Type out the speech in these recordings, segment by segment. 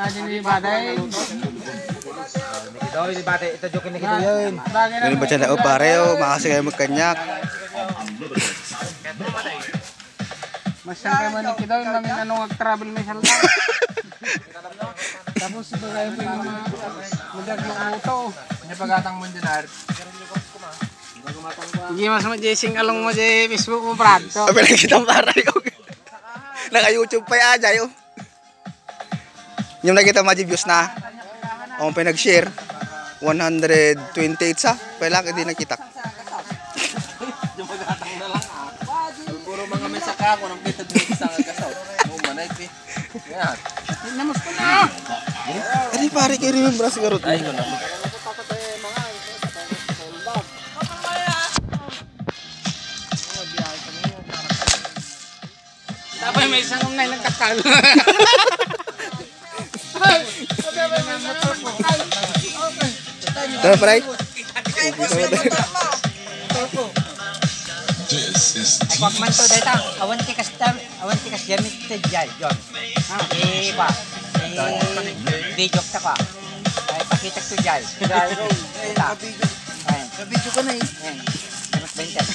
aja ni badai. Ito, yung bate, ito joke ni Kito yun. Ganun ba siya na pare o makasi kayo magkanyak. Masyang kayo man ni Kito yung namin anong mag-travel may salta. Tapos ito kayo po yung magag ng auto. Ano pagatang mo dyan, Art? Hindi mas ma-jessing along mo dyan Facebook mo, Brad. Sabi lang kitang pare o. Naka-YouTube pa yan, Jay o. Yung nakita ma-views na. Ako pinag-share. 128 sa. Pala hindi nakita. Yung pagatang na lang, puro mga may saka ko nang kita dito sa kasaw. Oo, manay, pi. Yan. Namus ko na. Ano pare kayo remember sa garot mo? Ay, ko na. Tapos may isang umnay nagkakal. Tara pare. Pag man to data, awan tikas jamit te jay yon. Ba. Video ta ka. Ay pakita ko jay. Jay ro. Video ko na eh. Mas bentes.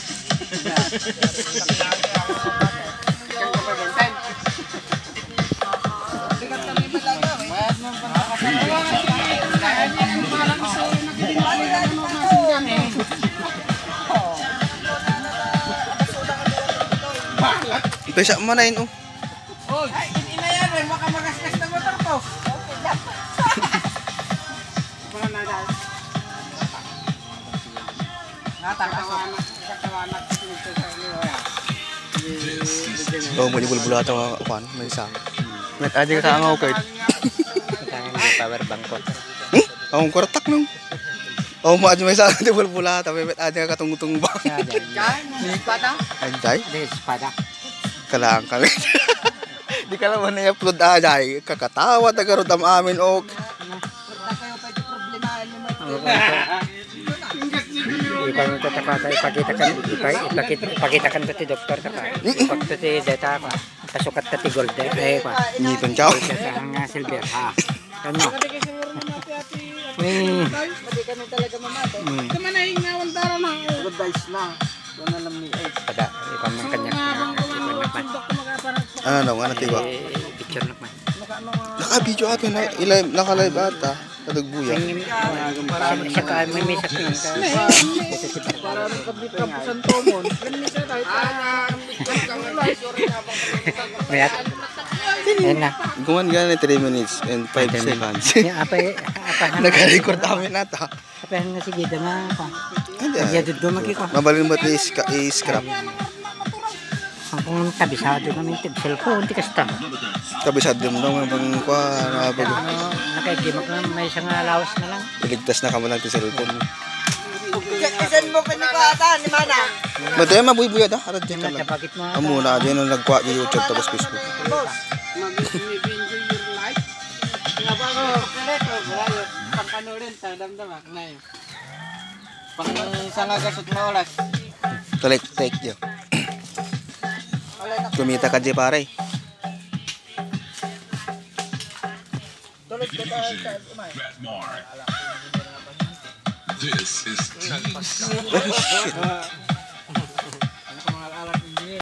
Pesa mo na yun o. Oh, hindi na yan eh. Makamagasgas na motor ko. Mga nagal. Katawanak. Oo mo di bulbula ito akuan. May isa. Met aja ka ang okay. Tangan mo power bank ko. Ang kwartak nung. Oo mo aja may isa di bulbula tapi met aja ka tungtung ba. Espada? Anjay. Espada. Kailangan kami. Di ka naman na-upload ajay. Kakatawa tagarod am amin o. Kayo pa ito problemahan mo Ipakita kan to ti doktor ta ka. Ipakita ti data ka. Kasukat ta ti gold eh pa. Ngipin chow. Ang silver ha. Ano? Hindi kami talaga mamatay. Ito man ay nawandara na. Good dice na. Kung alam ni Ace. Pada ipang man kanya. Ano nga natiwa? Picture na man. Naka-video ato na naka-live ata. Kadugbuya. Siya ka may misak lang ka. Para rin kabit ka pusan tomon. Ganun tayo. Mayat. Yan na. Guman gana 3 minutes and 5 seconds. Apa Naka-record namin nata. apa yang sige na pa. Ayan. Ya duddo maki ko. Mabalin mo i-scrap. Ang kabisado kami tig cellphone ti kasta. Kabisado mo nang bang kwa na bago. Nakaigimak na may isang lawas na lang. Iligtas na kamo lang ti cellphone. Isan mo pa ni Kata, ni Mana. Matay mabuy-buya da harad din lang. Bakit mo? Amo na diyan ang nagkwa di YouTube tapos Facebook. Boss, mag-enjoy your life. Nga ba ko? Ito, wala pangkanorin, damdamak na yun. Pang isang agasot na oras. Take yo. Kumita ka di pare. Tulog ka tayo sa umay. This is Oh shit.